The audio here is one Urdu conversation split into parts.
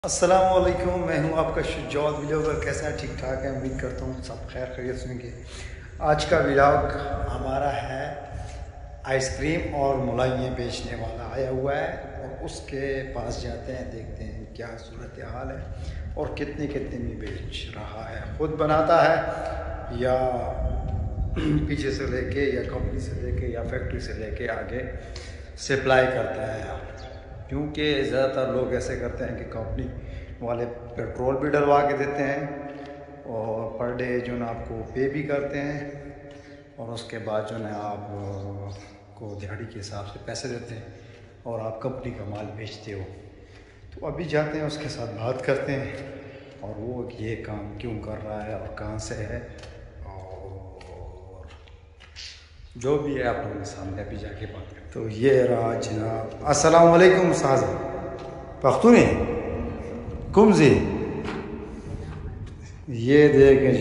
السلام علیکم، میں ہوں آپ کا شجاعت ویلاگر۔ کیسے ہیں؟ ٹھیک ٹھاک ہے، امید کرتا ہوں سب خیر خیریت سے ہوں گے۔ آج کا ولاگ ہمارا ہے آئس کریم اور ملائیاں بیچنے والا آیا ہوا ہے، اور اس کے پاس جاتے ہیں، دیکھتے ہیں کیا صورتحال ہے اور کتنے میں بیچ رہا ہے، خود بناتا ہے یا پیچھے سے لے کے یا کمپنی سے لے کے یا فیکٹری سے لے کے آگے سپلائی کرتا ہے۔ کیونکہ زیادہ تر لوگ ایسے کرتے ہیں کہ کمپنی والے پیٹرول بھی ڈلوا کے دیتے ہیں اور پر ڈے جو نا آپ کو پے بھی کرتے ہیں، اور اس کے بعد جو نا آپ کو دیہڑی کے حساب سے پیسے دیتے ہیں اور آپ کمپنی کا مال بیچتے ہو۔ تو ابھی جاتے ہیں، اس کے ساتھ بات کرتے ہیں اور وہ یہ کام کیوں کر رہا ہے اور کہاں سے ہے، اور جو بھی ہے آپ لوگوں کے سامنے ابھی جا کے بات کریں۔ تو یہ رہا جناب۔ السلام علیکم ساز پختونی کم زی۔ یہ دیکھیں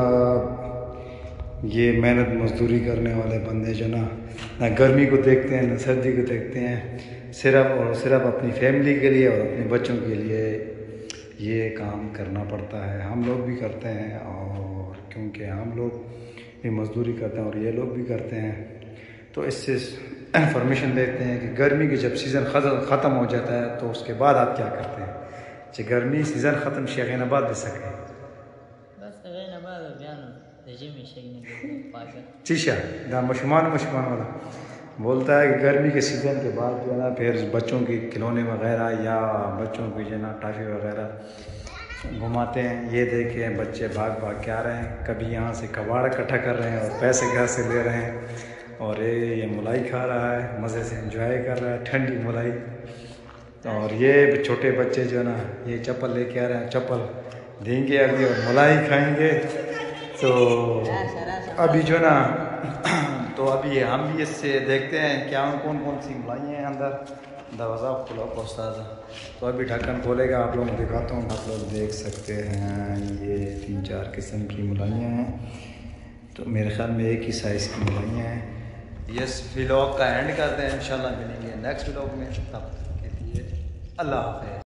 جناب، یہ محنت مزدوری کرنے والے بندے جو نہ گرمی کو دیکھتے ہیں نہ سردی کو دیکھتے ہیں، صرف اور صرف اپنی فیملی کے لیے اور اپنے بچوں کے لیے یہ کام کرنا پڑتا ہے۔ ہم لوگ بھی کرتے ہیں، اور کیونکہ ہم لوگ بھی مزدوری کرتے ہیں اور یہ لوگ بھی کرتے ہیں، تو اس سے انفارمیشن دیتے ہیں کہ گرمی کے جب سیزن ختم ہو جاتا ہے تو اس کے بعد آپ کیا کرتے ہیں۔ گرمی سیزن ختم شیخین آباد دے سکے بس شیخین آباد بیان رجیم چیشا دا مشمان والا بولتا ہے کہ گرمی کے سیزن کے بعد جو ہے نا پھر بچوں کی کھلونے وغیرہ یا بچوں کی جو ہے نا ٹافی وغیرہ گھماتے ہیں۔ یہ دیکھیں بچے بھاگ کے آ رہے ہیں، کبھی یہاں سے کباڑ اکٹھا کر رہے ہیں اور پیسے گھر سے لے رہے ہیں، اور یہ ملائی کھا رہا ہے، مزے سے انجوائے کر رہا ہے ٹھنڈی ملائی۔ اور یہ چھوٹے بچے جو ہے نا یہ چپل لے کے آ رہے ہیں، چپل دیں گے ابھی اور ملائی کھائیں گے۔ تو ابھی جو نا تو ابھی ہم بھی اس سے دیکھتے ہیں کیا کون سی ملائی ہیں اندر۔ دروازہ کھلا استاد، تو ابھی ڈھکن کھولے گا، آپ لوگوں کو دکھاتا ہوں۔ آپ لوگ دیکھ سکتے ہیں یہ 3-4 قسم کی ملائیاں ہیں، تو میرے خیال میں ایک ہی سائز کی ملائیاں ہیں۔ اس ولاگ کا اینڈ کرتے ہیں، انشاءاللہ ملیں گے نیکسٹ ولاگ میں، تب تک کے لیے اللہ حافظ۔